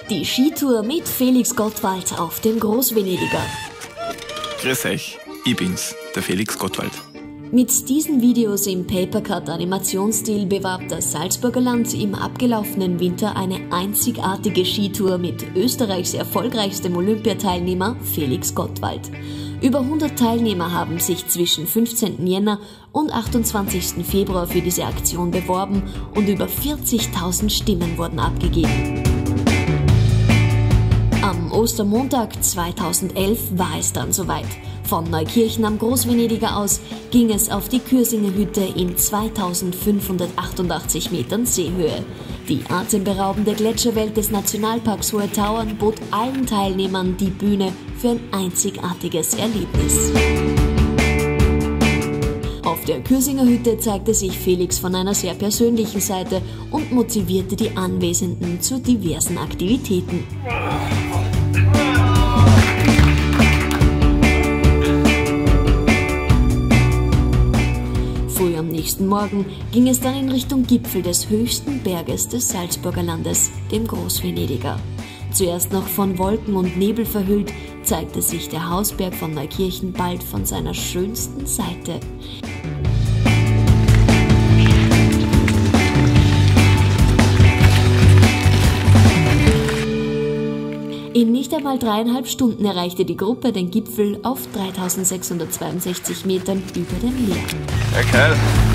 Die Skitour mit Felix Gottwald auf dem Großvenediger. Grüß euch, ich bin's, der Felix Gottwald. Mit diesen Videos im Papercut-Animationsstil bewarb das Salzburger Land im abgelaufenen Winter eine einzigartige Skitour mit Österreichs erfolgreichstem Olympiateilnehmer Felix Gottwald. Über 100 Teilnehmer haben sich zwischen 15. Jänner und 28. Februar für diese Aktion beworben und über 40.000 Stimmen wurden abgegeben. Am Ostermontag 2011 war es dann soweit. Von Neukirchen am Großvenediger aus ging es auf die Kürsinger Hütte in 2588 Metern Seehöhe. Die atemberaubende Gletscherwelt des Nationalparks Hohe Tauern bot allen Teilnehmern die Bühne für ein einzigartiges Erlebnis. Auf der Kürsinger Hütte zeigte sich Felix von einer sehr persönlichen Seite und motivierte die Anwesenden zu diversen Aktivitäten. Früh am nächsten Morgen ging es dann in Richtung Gipfel des höchsten Berges des Salzburger Landes, dem Großvenediger. Zuerst noch von Wolken und Nebel verhüllt, zeigte sich der Hausberg von Neukirchen bald von seiner schönsten Seite. In nicht einmal 3,5 Stunden erreichte die Gruppe den Gipfel auf 3662 Metern über dem Meer. Okay.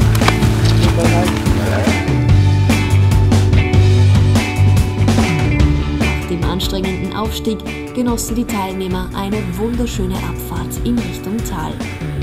Nach dem anstrengenden Aufstieg genossen die Teilnehmer eine wunderschöne Abfahrt in Richtung Tal.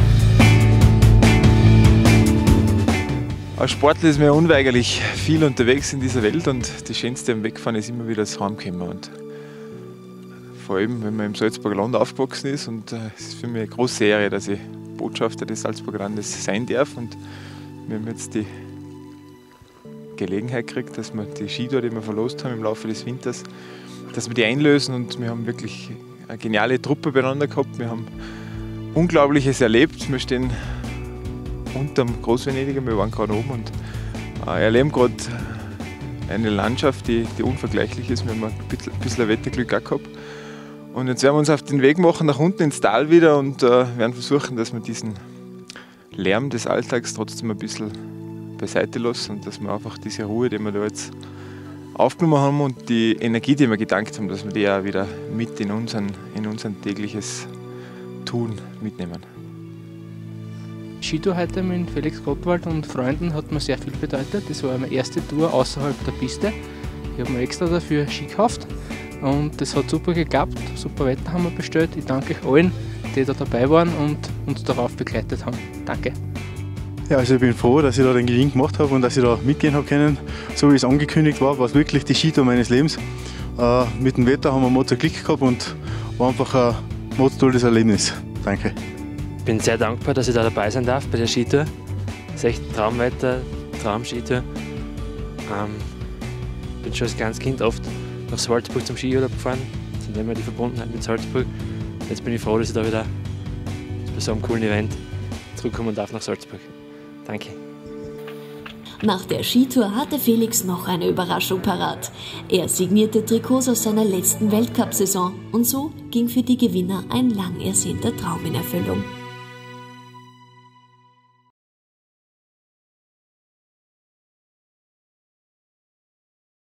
Als Sportler ist man ja unweigerlich viel unterwegs in dieser Welt und das Schönste am Wegfahren ist immer wieder das Heimkommen. Und vor allem, wenn man im Salzburger Land aufgewachsen ist, und es ist für mich eine große Ehre, dass ich Botschafter des Salzburger Landes sein darf. Und wir haben jetzt die Gelegenheit gekriegt, dass wir die Skitour, die wir verlost haben im Laufe des Winters, dass wir die einlösen, und wir haben wirklich eine geniale Truppe beieinander gehabt. Wir haben Unglaubliches erlebt. Wir stehen unterm Großvenediger, wir waren gerade oben und erleben gerade eine Landschaft, die unvergleichlich ist. Wir haben ein bisschen Wetterglück auch gehabt. Und jetzt werden wir uns auf den Weg machen nach unten ins Tal wieder und werden versuchen, dass wir diesen Lärm des Alltags trotzdem ein bisschen beiseite lassen und dass wir einfach diese Ruhe, die wir da jetzt aufgenommen haben, und die Energie, die wir gedankt haben, dass wir die auch wieder mit in unser tägliches Tun mitnehmen. Skitour heute mit Felix Gottwald und Freunden hat mir sehr viel bedeutet. Das war meine erste Tour außerhalb der Piste. Ich habe mir extra dafür Ski gekauft und das hat super geklappt. Super Wetter haben wir bestellt. Ich danke euch allen, die da dabei waren und uns darauf begleitet haben. Danke. Ja, also ich bin froh, dass ich da den Gewinn gemacht habe und dass ich da mitgehen habe können. So wie es angekündigt war, war es wirklich die Skitour meines Lebens. Mit dem Wetter haben wir mal Glück gehabt und war einfach ein tolles Erlebnis. Danke. Ich bin sehr dankbar, dass ich da dabei sein darf bei der Skitour. Es ist echt Traumwetter, Traumskitour. Ich bin schon als kleines Kind oft nach Salzburg zum Skiurlaub gefahren. Das ist immer die Verbundenheit mit Salzburg. Jetzt bin ich froh, dass ich da wieder bei so einem coolen Event zurückkommen darf nach Salzburg. Danke. Nach der Skitour hatte Felix noch eine Überraschung parat. Er signierte Trikots aus seiner letzten Weltcup-Saison und so ging für die Gewinner ein lang ersehnter Traum in Erfüllung.